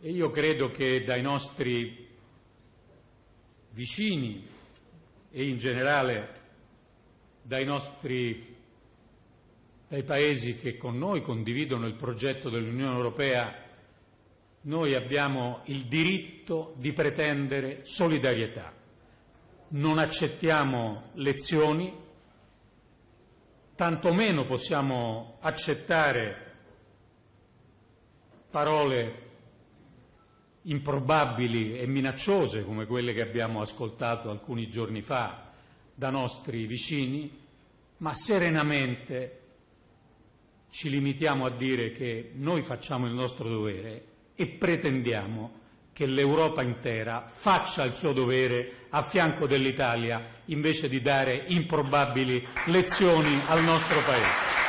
E io credo che dai nostri vicini e in generale dai paesi che con noi condividono il progetto dell'Unione Europea, noi abbiamo il diritto di pretendere solidarietà. Non accettiamo lezioni, tantomeno possiamo accettare parole improbabili e minacciose come quelle che abbiamo ascoltato alcuni giorni fa da nostri vicini, ma serenamente ci limitiamo a dire che noi facciamo il nostro dovere e pretendiamo che l'Europa intera faccia il suo dovere a fianco dell'Italia invece di dare improbabili lezioni al nostro Paese.